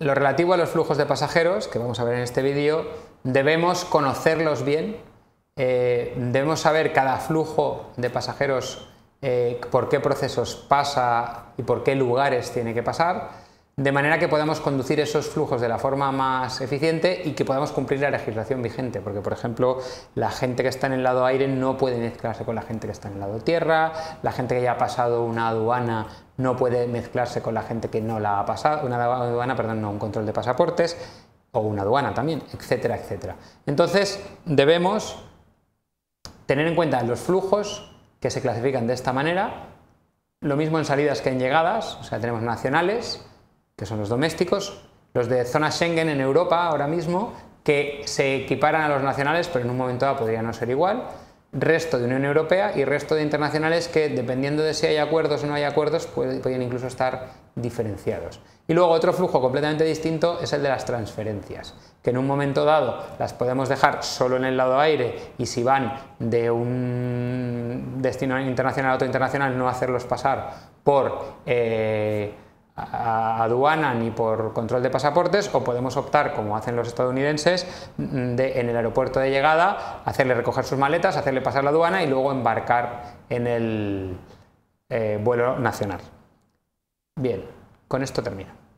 lo relativo a los flujos de pasajeros, que vamos a ver en este vídeo, debemos conocerlos bien, debemos saber cada flujo de pasajeros, por qué procesos pasa y por qué lugares tiene que pasar, de manera que podamos conducir esos flujos de la forma más eficiente y que podamos cumplir la legislación vigente, porque por ejemplo la gente que está en el lado aire no puede mezclarse con la gente que está en el lado tierra, la gente que ya ha pasado una aduana no puede mezclarse con la gente que no la ha pasado, un control de pasaportes o una aduana también, etcétera, etcétera. Entonces debemos tener en cuenta los flujos que se clasifican de esta manera, lo mismo en salidas que en llegadas, o sea, tenemos nacionales, que son los domésticos, los de zona Schengen en Europa ahora mismo, que se equiparan a los nacionales, pero en un momento dado podría no ser igual, resto de Unión Europea y resto de internacionales que, dependiendo de si hay acuerdos o no hay acuerdos, pueden incluso estar diferenciados. Y luego otro flujo completamente distinto es el de las transferencias, que en un momento dado las podemos dejar solo en el lado aire y si van de un destino internacional a otro internacional no hacerlos pasar por aduana ni por control de pasaportes, o podemos optar, como hacen los estadounidenses, en el aeropuerto de llegada, hacerle recoger sus maletas, hacerle pasar la aduana y luego embarcar en el vuelo nacional. Bien, con esto termino.